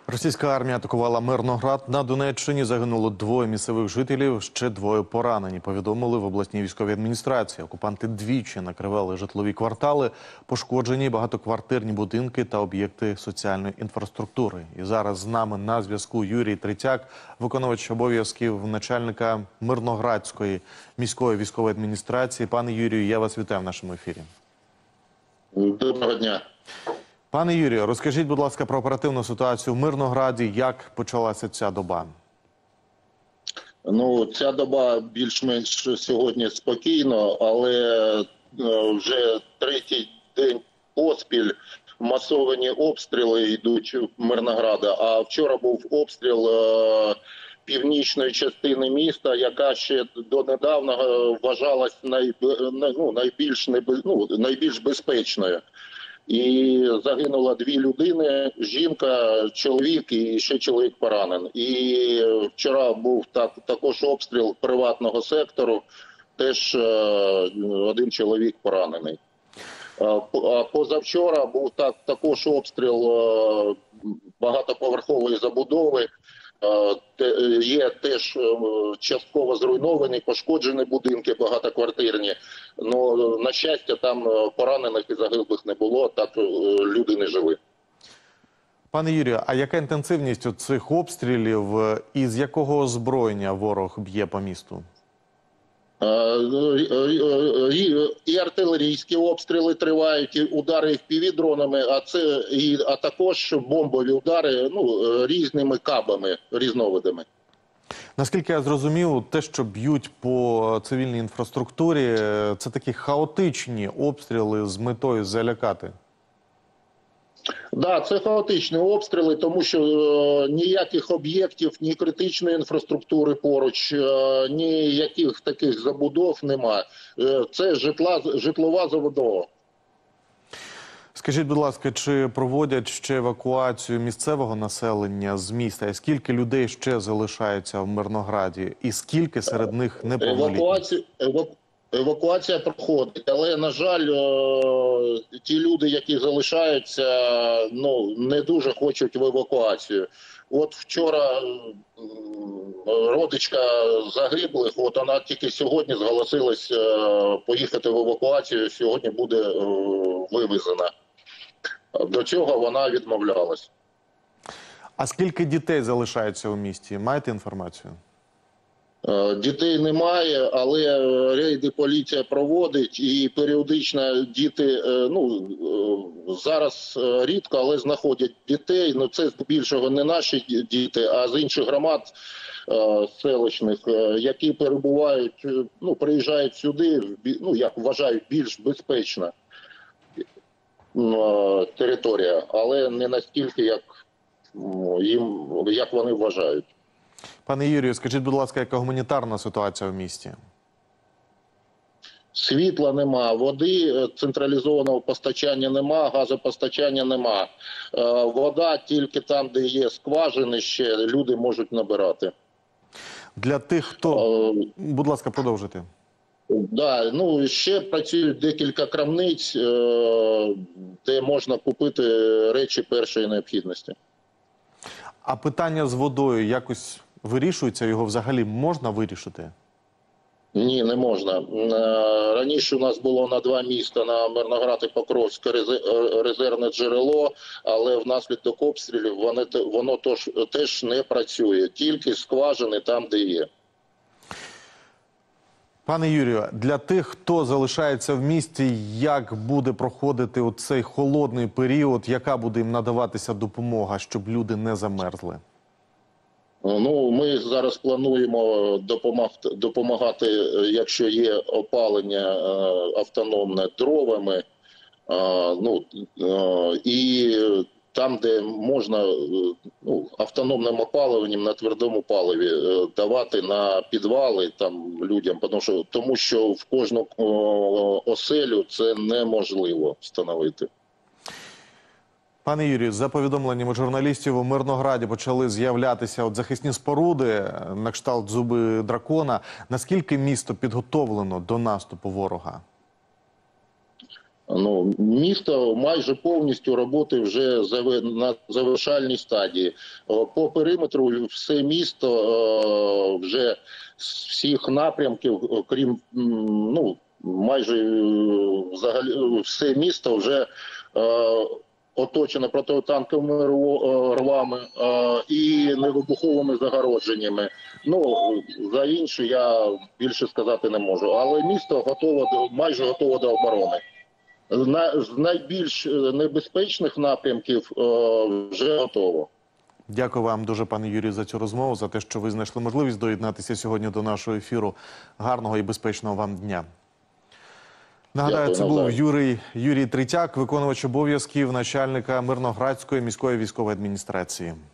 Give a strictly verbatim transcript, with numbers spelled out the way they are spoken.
Російська армія атакувала Мирноград. На Донеччині загинуло двоє місцевих жителів, ще двоє поранені, повідомили в обласній військовій адміністрації. Окупанти двічі накривали житлові квартали, пошкоджені багатоквартирні будинки та об'єкти соціальної інфраструктури. І зараз з нами на зв'язку Юрій Третяк, виконувач обов'язків начальника Мирноградської міської військової адміністрації. Пане Юрію, я вас вітаю в нашому ефірі. Доброго дня. Пане Юрію, розкажіть, будь ласка, про оперативну ситуацію в Мирнограді. Як почалася ця доба? Ну, ця доба більш-менш сьогодні спокійно, але вже третій день поспіль масовані обстріли йдуть в Мирнограда. А вчора був обстріл е північної частини міста, яка ще донедавна вважалась най, ну, найбільш, небез, ну, найбільш безпечною. І загинуло дві людини, жінка, чоловік і ще чоловік поранений. І вчора був так, також обстріл приватного сектору, теж е, один чоловік поранений. А позавчора був так, також обстріл е, багатоповерхової забудови. Є теж частково зруйновані, пошкоджені будинки багатоквартирні. Ну, на щастя, там поранених і загиблих не було, так люди не жили. Пане Юрію, а яка інтенсивність цих обстрілів і з якого озброєння ворог б'є по місту? І артилерійські обстріли тривають, і удари еф пі ві-дронами, а це і а також бомбові удари, ну, різними кабами, різновидами. Наскільки я зрозумів, те, що б'ють по цивільній інфраструктурі, це такі хаотичні обстріли з метою залякати. Так, да, це хаотичні обстріли, тому що е, ніяких об'єктів, ні критичної інфраструктури поруч, е, ніяких таких забудов немає. Е, це житла, житлова забудова. Скажіть, будь ласка, чи проводять ще евакуацію місцевого населення з міста? І скільки людей ще залишається в Мирнограді? І скільки серед них неповнолітніх? Евакуація, еваку... Евакуація проходить, але, на жаль, ті люди, які залишаються, ну, не дуже хочуть в евакуацію. От вчора родичка загиблих, от вона тільки сьогодні зголосилась поїхати в евакуацію, сьогодні буде вивезена. До цього вона відмовлялась. А скільки дітей залишається у місті? Маєте інформацію? Дітей немає, але рейди поліція проводить, і періодично діти, ну, зараз рідко, але знаходять дітей. Ну, це здебільшого не наші діти, а з інших громад селищних, які перебувають, ну, приїжджають сюди, ну, як вважають, більш безпечна територія, але не настільки, як їм, як вони вважають. Пане Юрію, скажіть, будь ласка, яка гуманітарна ситуація в місті? Світла нема, води, централізованого постачання нема, газопостачання нема. Вода тільки там, де є скважини, ще люди можуть набирати. Для тих, хто... Будь ласка, продовжуйте. Да, ну, ще працюють декілька крамниць, де можна купити речі першої необхідності. А питання з водою якось вирішується? Його взагалі можна вирішити? Ні, не можна. Раніше у нас було на два міста, на Мирноград і Покровськ, резервне джерело, але внаслідок обстрілів воно, воно тож, теж не працює. Тільки скважини там, де є. Пане Юрію, для тих, хто залишається в місті, як буде проходити оцей холодний період, яка буде їм надаватися допомога, щоб люди не замерзли? Ну, ми зараз плануємо допомагати, допомагати, якщо є опалення автономне, дровами, ну, і там, де можна, ну, автономним опаленням на твердому паливі давати на підвали там людям, тому що, тому що в кожну оселю це неможливо встановити. Пане Юрію, за повідомленнями журналістів, у Мирнограді почали з'являтися от захисні споруди на кшталт зуби дракона. Наскільки місто підготовлено до наступу ворога? Ну, місто майже повністю роботи вже заве- на завершальній стадії. О, По периметру все місто е, вже з всіх напрямків, окрім м, ну, майже е, взагалі все місто вже е, оточено протитанковими рво- е, рвами е, і невибуховими загородженнями. Ну, за інше я більше сказати не можу. Але місто готове, до- майже готове до оборони. На, з найбільш небезпечних напрямків е, вже готово. Дякую вам дуже, пане Юрію, за цю розмову, за те, що ви знайшли можливість доєднатися сьогодні до нашого ефіру. Гарного і безпечного вам дня. Нагадаю, Дякую, це був навзаєм. Юрій, Юрій Третяк, виконувач обов'язків начальника Мирноградської міської військової адміністрації.